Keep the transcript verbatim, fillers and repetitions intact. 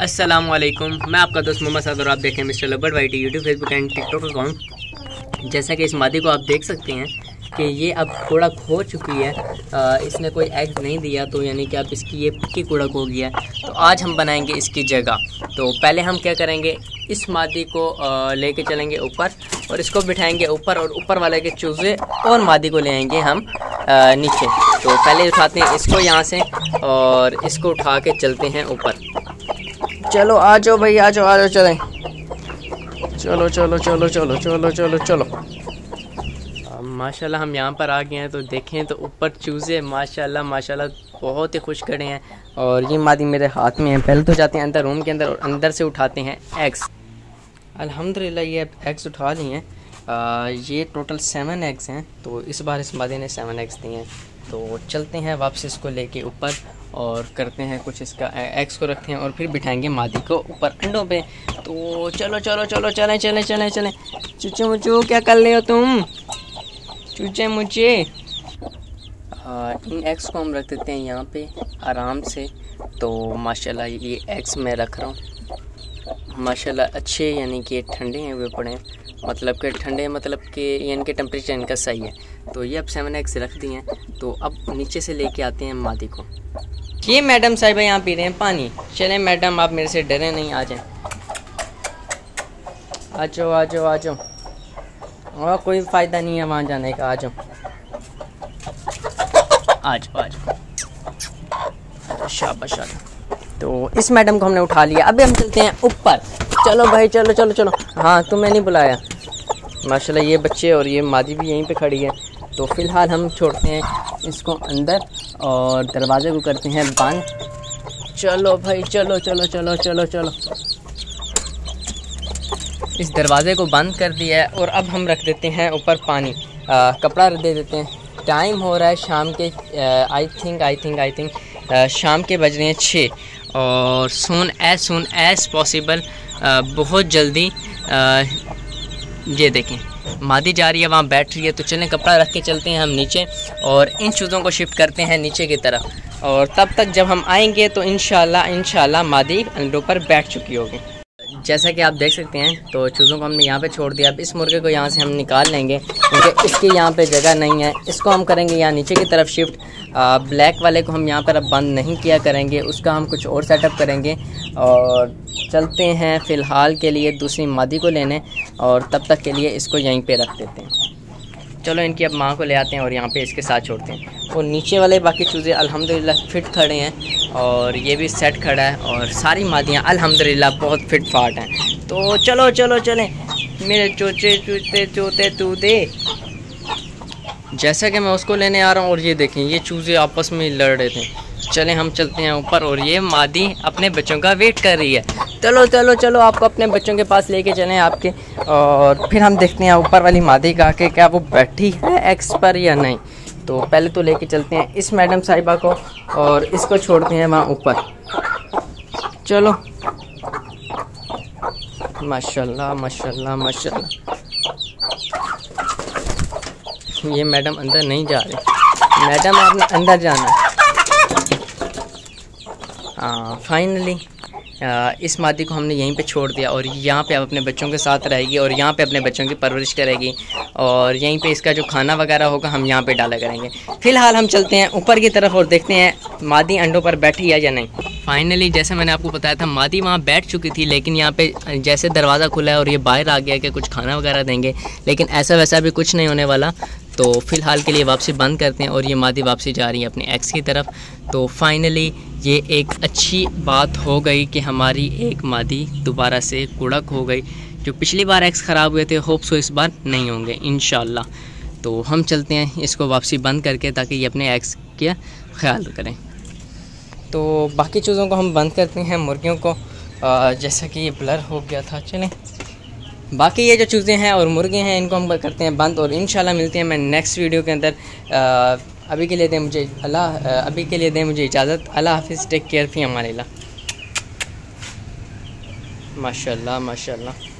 अस्सलामुअलैकुम, मैं आपका दोस्त मोहम्मद साद और आप देखें मिस्टर लबर्ड Y T YouTube Facebook and TikTok account. जैसा कि इस मादी को आप देख सकते हैं कि ये अब कूड़ा खो चुकी है। आ, इसने कोई एग नहीं दिया, तो यानी कि अब इसकी ये पक्की कूड़ा खो गया है। तो आज हम बनाएंगे इसकी जगह। तो पहले हम क्या करेंगे, इस मादी को लेके चलेंगे ऊपर और इसको बिठाएंगे ऊपर, और ऊपर वाले के चूज़े और मादी को ले आएंगे हम आ, नीचे। तो पहले उठाते हैं इसको यहाँ से और इसको उठा के चलते हैं ऊपर। चलो आ जाओ भाई, आ जाओ आ जाओ, चलें। चलो चलो चलो चलो चलो चलो चलो। माशाल्लाह हम यहाँ पर आ गए हैं, तो देखें तो ऊपर चूज़े माशाल्लाह माशाल्लाह बहुत ही खुश खड़े हैं। और ये मादी मेरे हाथ में है। पहले तो जाते हैं अंदर रूम के अंदर और अंदर से उठाते हैं एग्स। अल्हम्दुलिल्लाह ये एग्स उठा लिए हैं। आ, ये टोटल सेवन एग्स हैं। तो इस बार इस मादी ने सेवन एग्स दिए हैं। तो चलते हैं वापस इसको लेके ऊपर और करते हैं कुछ, इसका एग्स को रखते हैं और फिर बिठाएंगे मादी को ऊपर अंडों पे। तो चलो चलो चलो चलें चलें चलें चलें। चूचे मुचू क्या कर रहे हो तुम? चूचे मुचे। इन एग्स को हम रख देते हैं यहाँ पे आराम से। तो माशाल्लाह ये एग्स मैं रख रहा हूँ माशाल्लाह अच्छे, यानी कि ठंडे हैं हुए पड़े हैं, मतलब कि ठंडे मतलब कि इनके टेम्परेचर इनका सही है। तो ये अब सेवन एग्स रख दिए हैं। तो अब नीचे से लेके आते हैं मादी को। ये मैडम साहिबा यहाँ पी रहे हैं पानी। चलें मैडम, आप मेरे से डरे नहीं, आ जाएं। आ जाओ आ जाओ आ जाओ, और कोई फ़ायदा नहीं है वहाँ जाने का। आ जाओ आ जाओ आ जाओ, शाबाश शाबाश। तो इस मैडम को हमने उठा लिया। अभी हम चलते हैं ऊपर। चलो भाई चलो चलो चलो। हाँ तुम्हें नहीं बुलाया। माशाल्लाह ये बच्चे और ये मादी भी यहीं पे खड़ी है। तो फ़िलहाल हम छोड़ते हैं इसको अंदर और दरवाजे को करते हैं बंद। चलो भाई चलो चलो चलो चलो चलो। इस दरवाज़े को बंद कर दिया है और अब हम रख देते हैं ऊपर पानी। आ, कपड़ा दे देते हैं। टाइम हो रहा है शाम के, I think I think I think शाम के बज रहे हैं छः। और soon as soon as possible, बहुत जल्दी। आ, ये देखें मादी जा रही है, वहाँ बैठ रही है। तो चलें कपड़ा रख के चलते हैं हम नीचे और इन चीज़ों को शिफ्ट करते हैं नीचे की तरफ। और तब तक जब हम आएंगे तो इंशाल्लाह इंशाल्लाह मादी अंडों पर बैठ चुकी होगी। जैसा कि आप देख सकते हैं, तो चूज़ों को हमने यहाँ पे छोड़ दिया। अब इस मुर्गे को यहाँ से हम निकाल लेंगे क्योंकि इसकी यहाँ पे जगह नहीं है। इसको हम करेंगे यहाँ नीचे की तरफ शिफ्ट। आ, ब्लैक वाले को हम यहाँ पर अब बंद नहीं किया करेंगे, उसका हम कुछ और सेटअप करेंगे। और चलते हैं फ़िलहाल के लिए दूसरी मादी को लेने, और तब तक के लिए इसको यहीं पे रख देते हैं। चलो इनकी अब माँ को ले आते हैं और यहाँ पे इसके साथ छोड़ते हैं। और नीचे वाले बाकी चूज़े अल्हम्दुलिल्लाह फ़िट खड़े हैं और ये भी सेट खड़ा है, और सारी मादियाँ अल्हम्दुलिल्लाह बहुत फिट फाट हैं। तो चलो चलो चलें मेरे चोचे चूते चूते तूते। जैसा कि मैं उसको लेने आ रहा हूँ और ये देखें ये चूज़े आपस में लड़ रहे थे। चलें हम चलते हैं ऊपर, और ये मादी अपने बच्चों का वेट कर रही है। चलो चलो चलो, आपको अपने बच्चों के पास लेके चलें आपके, और फिर हम देखते हैं ऊपर वाली मादी का कि क्या वो बैठी है एग्स पर या नहीं। तो पहले तो लेके चलते हैं इस मैडम साहिबा को और इसको छोड़ते हैं वहाँ ऊपर। चलो माशाल्लाह माशाल्लाह माशाल्लाह। ये मैडम अंदर नहीं जा रही। मैडम आपने अंदर जाना है। हाँ फाइनली इस मादी को हमने यहीं पे छोड़ दिया, और यहाँ पे अब अपने बच्चों के साथ रहेगी और यहाँ पे अपने बच्चों की परवरिश करेगी। और यहीं पे इसका जो खाना वगैरह होगा हम यहाँ पे डाला करेंगे। फ़िलहाल हम चलते हैं ऊपर की तरफ और देखते हैं मादी अंडों पर बैठी है या नहीं। फाइनली जैसे मैंने आपको बताया था, मादी वहाँ बैठ चुकी थी, लेकिन यहाँ पे जैसे दरवाज़ा खुला है और ये बाहर आ गया कि कुछ खाना वगैरह देंगे, लेकिन ऐसा वैसा भी कुछ नहीं होने वाला। तो फ़िलहाल के लिए वापसी बंद करते हैं और ये मादी वापसी जा रही है अपने एक्स की तरफ। तो फाइनली ये एक अच्छी बात हो गई कि हमारी एक मादी दोबारा से कूड़ा खो गई। जो पिछली बार एक्स ख़राब हुए थे, होप सो इस बार नहीं होंगे इंशाल्लाह। तो हम चलते हैं इसको वापसी बंद करके, ताकि ये अपने एक्स का ख्याल करें। तो बाकी चीज़ों को हम बंद करते हैं, मुर्गियों को, जैसा कि ये ब्लर हो गया था। चलें बाकी ये जो चूज़े हैं और मुर्गे हैं इनको हम करते हैं बंद, और इंशाल्लाह मिलते हैं मैं नेक्स्ट वीडियो के अंदर। आ, अभी के लिए दें मुझे अल्लाह अभी के लिए दें मुझे इजाज़त। अल्लाह हाफिज़, टेक केयर, फ़ी अमान अल्लाह। माशाल्लाह माशाल्लाह।